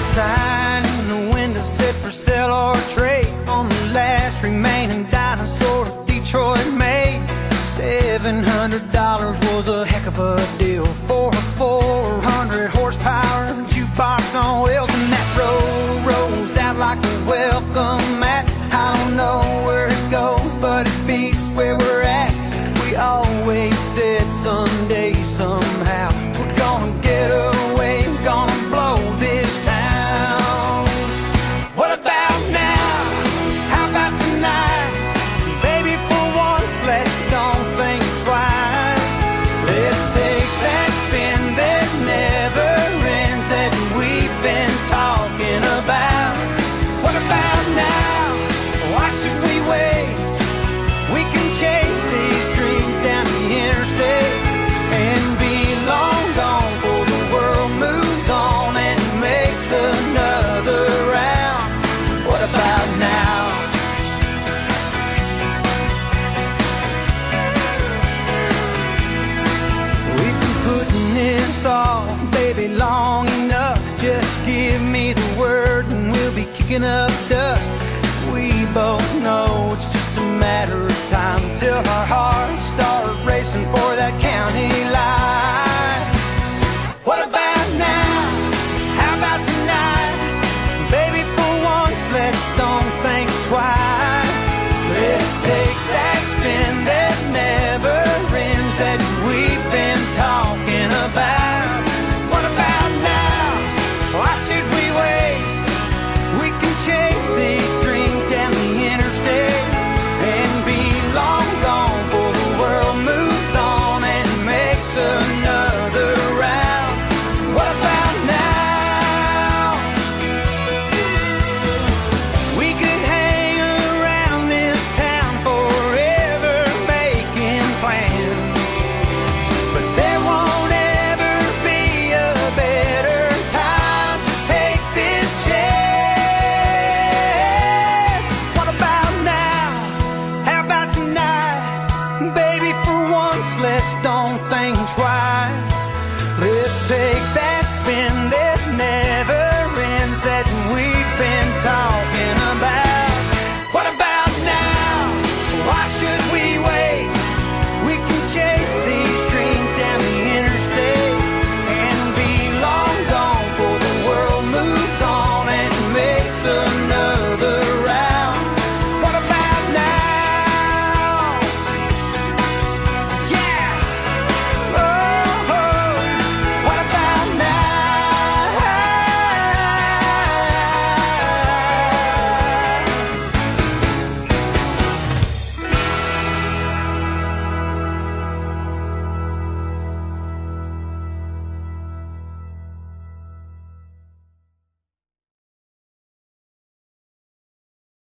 sign in the window said for sale or trade on the last remaining dinosaur Detroit made. $700 was a heck of a deal for a 400 horsepower jukebox on wheels, and that road rolls out like a welcome mat. I don't know where it goes, but it beats where we're at. We always said someday, somehow, we're gonna get away, we're gonna blow this town. What about now? How about tonight? Baby, for once, let's don't think twice. Let's take that spin that never ends that we've been talking about. What about now? Why should we wait? We can chase these dreams down the interstate and be long gone before the world moves on and makes another round. What about now? We've been putting this off, baby, long enough. Just give me the word and we'll be kicking up dust. We both know it's just a matter of time till our hearts start racing for that county line.